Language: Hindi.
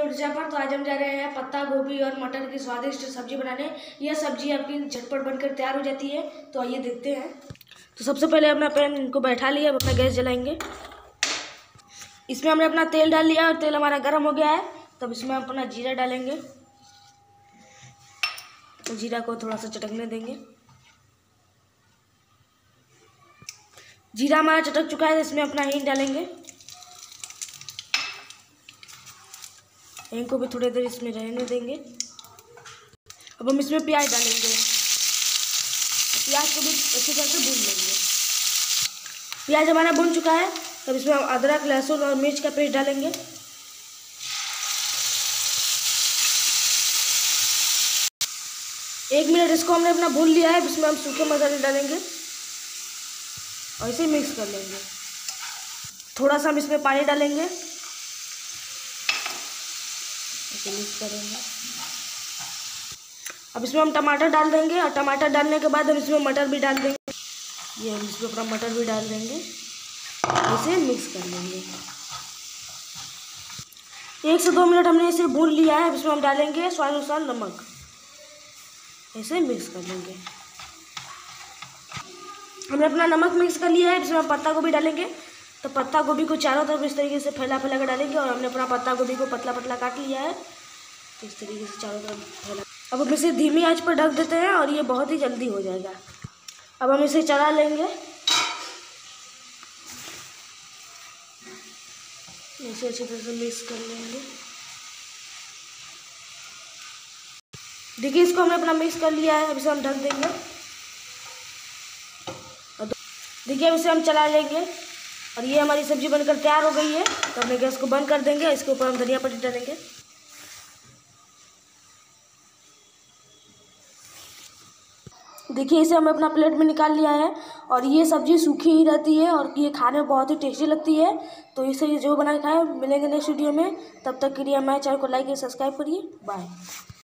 मिर्जा पर। तो आज हम जा रहे हैं पत्ता गोभी और मटर की स्वादिष्ट सब्जी बनाने। यह सब्जी आपकी झटपट बनकर तैयार हो जाती है। तो आइए देखते हैं। तो सबसे पहले अपना पैन इनको बैठा लिया, अब अपना गैस जलाएंगे। इसमें हमने अपना तेल डाल लिया और तेल हमारा गर्म हो गया है। तब इसमें हम अपना जीरा डालेंगे। तो जीरा को थोड़ा सा चटकने देंगे। जीरा हमारा चटक चुका है, इसमें अपना हींग डालेंगे। हींग को भी थोड़ी देर इसमें रहने देंगे। अब हम इसमें प्याज डालेंगे। प्याज को भी अच्छी तरह से भून लेंगे। प्याज हमारा भून चुका है। तब इसमें हम अदरक, लहसुन और मिर्च का पेस्ट डालेंगे। एक मिनट इसको हमने अपना भून लिया है। इसमें हम सूखे मसाले डालेंगे और इसे मिक्स कर लेंगे। थोड़ा सा हम इसमें पानी डालेंगे, इसे मिक्स करेंगे। अब इसमें हम टमाटर डाल देंगे और टमाटर डालने के बाद हम इसमें मटर भी डाल देंगे। ये हम इसमें अपना मटर भी डाल देंगे, इसे मिक्स कर लेंगे। 1 से 2 मिनट हमने इसे भून लिया है। अब इसमें हम डालेंगे स्वाद अनुसार नमक, इसे मिक्स कर लेंगे। हमने अपना नमक मिक्स कर लिया है। इसमें हम पत्ता गोभी डालेंगे। तो पत्ता गोभी को चारों तरफ इस तरीके से फैला कर डालेंगे। और हमने अपना पत्ता गोभी को पतला पतला काट लिया है। तो इस तरीके से चारों तरफ फैला। अब हम इसे धीमी आंच पर ढक देते हैं और ये बहुत ही जल्दी हो जाएगा। अब हम इसे चला लेंगे, इसे अच्छी तरह से मिक्स कर लेंगे। देखिए, इसको हमने अपना मिक्स कर लिया है। अब इसे हम ढक देंगे। देखिए, अब इसे हम चला लेंगे और ये हमारी सब्जी बनकर तैयार हो गई है। तो हमने गैस को बंद कर देंगे। इसके ऊपर हम धनिया पत्ती डालेंगे। देखिए, इसे हम अपना प्लेट में निकाल लिया है। और ये सब्जी सूखी ही रहती है और ये खाने में बहुत ही टेस्टी लगती है। तो इसे जो बना के खाएं। मिलेंगे नेक्स्ट वीडियो में। तब तक के लिए हमारे चैनल को लाइक और सब्सक्राइब करिए। बाय।